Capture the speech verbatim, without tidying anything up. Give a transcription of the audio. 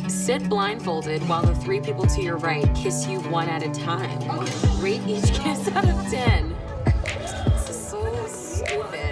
Sit blindfolded while the three people to your right kiss you one at a time. Rate each kiss out of ten. This is so stupid.